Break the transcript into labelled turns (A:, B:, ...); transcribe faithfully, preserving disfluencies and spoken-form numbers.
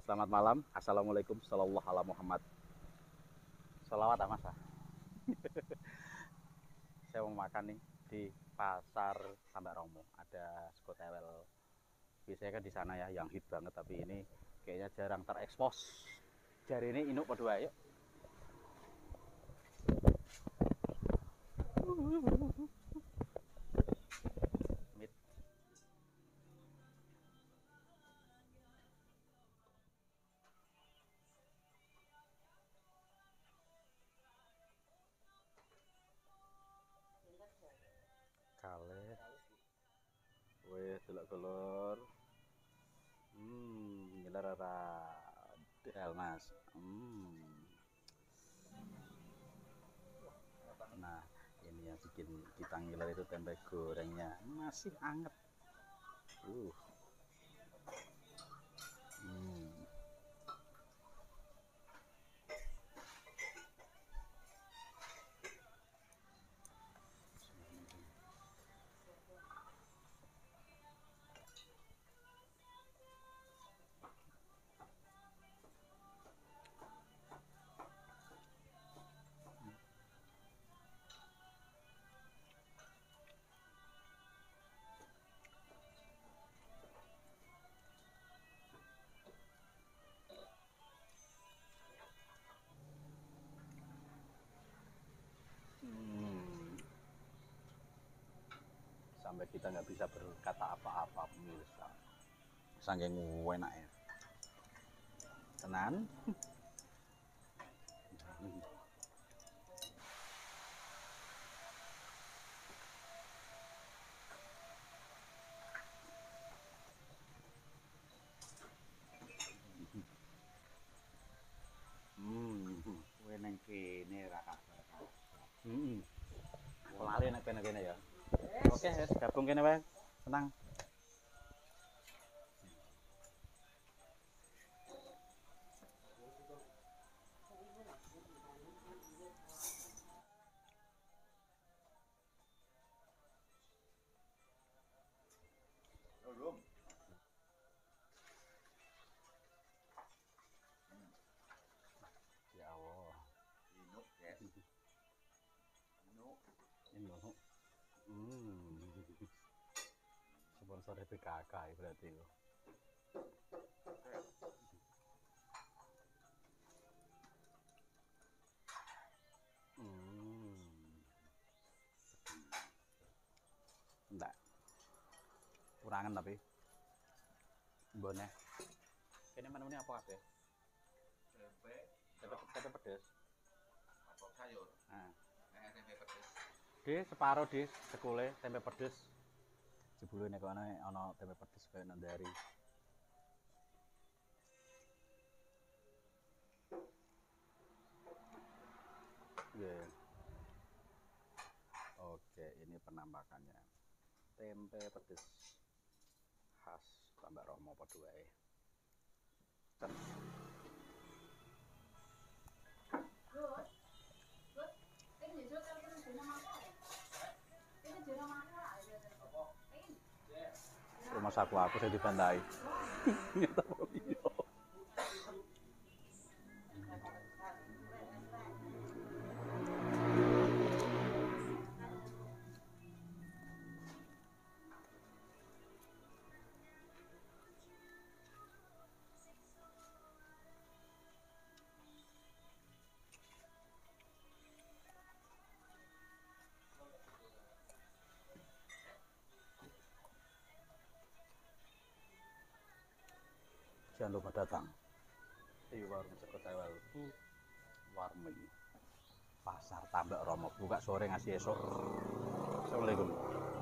A: Selamat malam. Assalamualaikum sallallahu ala Muhammad. Salawat ah mas ah. Saya mau makan nih di pasar Tambak Romo. Ada sego tewel. Biasanya kan di sana ya yang hit banget, tapi ini kayaknya jarang terekspos. Jari ini inuk berdua yuk. Mit. Kale. Wes delok-delor. Hmm, ngiler ora del mas. Hmm. Nah, ini yang bikin kita ngiler itu tempe gorengnya masih anget. Uh. Hmm. Hmm. Sampai kita nggak bisa berkata apa-apa pemirsa. Saking enaknya. Tenan. Hmm, kowe nang kene ra kabar. Heeh. Lali nek kene-kene ya. Oke, wis gabung kene wae. Tenang.
B: Belum.
A: Ya Allah.
B: Inuk, guys. Inuk.
A: Ini loh. Hmm. Sponsor B K K ya berarti itu. Hmm. Enggak. Kurangan tapi. Mbone. Kene menune apa kabeh?
B: Tempe,
A: Tempe tempe pedes.
B: apa sayur?
A: Nah,
B: Nek tempe pedes.
A: di separo di sekule tempe pedes. Jebule nek ana ana tempe pedes kaya nang dari. Yeah. Oke, ini penampakannya. Tempe pedes khas Tambak Romo padha wae. Ten. Rumah saku aku saya dibandai. Jangan lupa datang di warung sego tewel Warming Pasar Tambak Romo, buka sore ngasih esok. Assalamualaikum.